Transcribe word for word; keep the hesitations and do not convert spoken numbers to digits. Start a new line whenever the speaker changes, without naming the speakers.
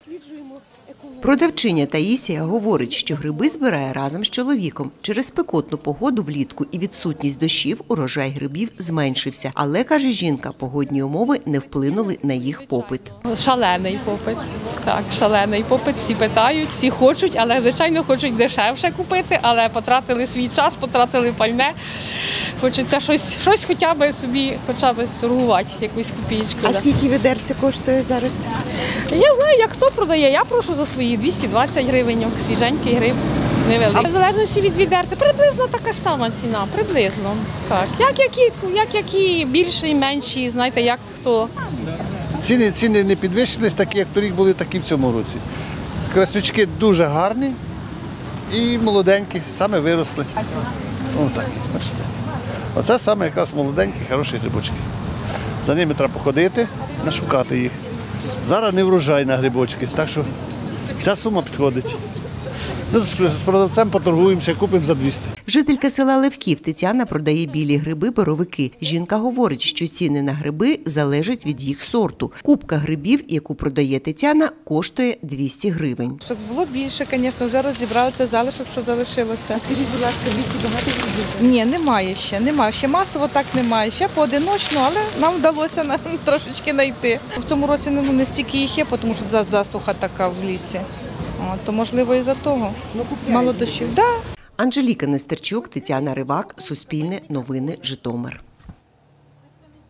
Продавчиня Таїсія говорить, що гриби збирає разом з чоловіком. Через спекотну погоду влітку і відсутність дощів урожай грибів зменшився. Але, каже жінка, погодні умови не вплинули на їх попит.
Шалений попит. Так, шалений попит. Всі питають, всі хочуть, але, звичайно, хочуть дешевше купити, але потратили свій час, потратили пальне. Хочеться щось, щось хоча б собі, хоча б торгувати, якусь копійку.
А скільки відерце коштує зараз?
Я знаю, як хто продає. Я прошу за свої двісті двадцять гривень, свіженький гриб, невеликий. В залежності від відерця, приблизно така ж сама ціна, приблизно. Так. Як які, як які більші, менші, знаєте, як хто.
Ціни, ціни не підвищились, такі як торік були, такі в цьому році. Краснючки дуже гарні і молоденькі, саме виросли. Ось так, бачите. Оце саме якраз молоденькі, хороші грибочки. За ними треба походити, нашукати їх. Зараз не врожай на грибочки, так що ця сума підходить. Ми з продавцем поторгуємося, купимо за двісті.
Жителька села Левків Тетяна продає білі гриби-боровики. Жінка говорить, що ціни на гриби залежать від їх сорту. Купка грибів, яку продає Тетяна, коштує двісті гривень.
Щоб було більше, звісно, вже розібрали це залишок, що залишилося.
Скажіть, будь ласка, в лісі багато грибів?
Ні, немає ще, немає. Ще масово так немає. Ще поодиночно, але нам вдалося на, трошечки знайти. В цьому році не, не стільки їх є, тому що засуха така в лісі. От, то, можливо, і за того. Мало дощів. Да.
Анжеліка Нестерчук, Тетяна Ривак, Суспільне новини, Житомир.